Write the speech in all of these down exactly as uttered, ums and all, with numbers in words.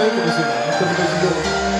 leuke muziek. Dat is een beetje dom.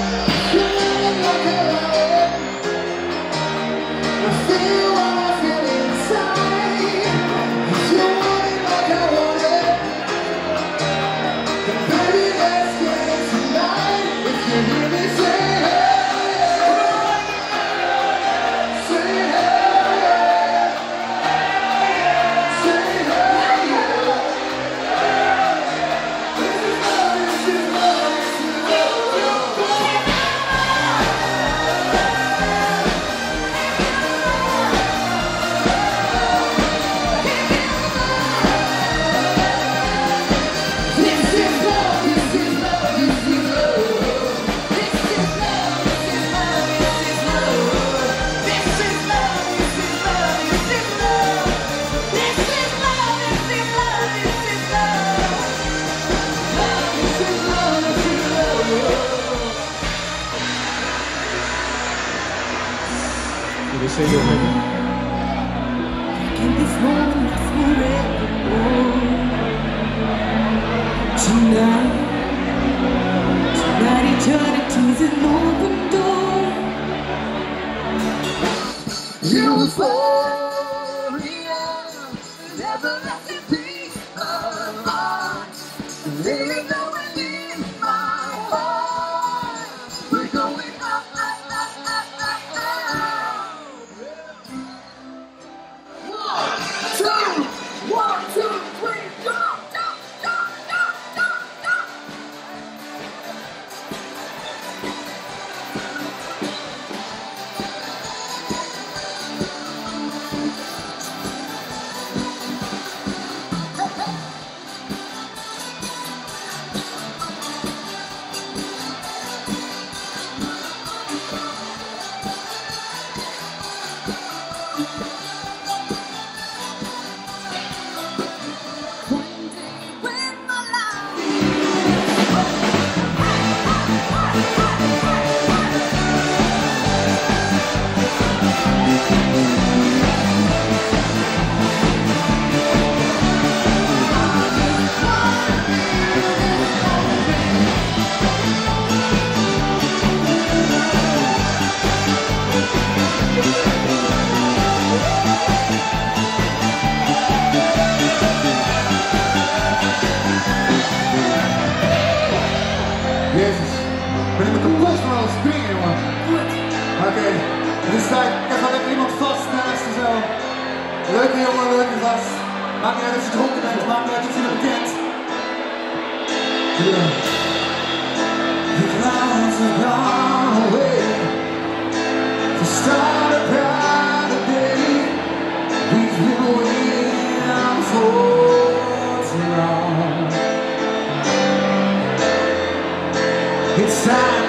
They say you're heaven. Can this moment forevermore? Tonight, tonight eternity's an open door. Euphoria, everlasting peace of mind. Living going in my heart. We're going up, up, up, up, up, up. Two, one, two, three, go, go, go, go, go, go. Jezus, ben ik met de post van aan het springen, jongen. Oké, okay. Het is tijd. Ik ga lekker iemand vast naast je zo. Leuke jongen, leuke gast. Maakt niet uit of je dronken bent, maakt niet uit of je hem kent. Yeah. The clouds are gone away. To start a brighter day. We've been waiting for too long. It's time.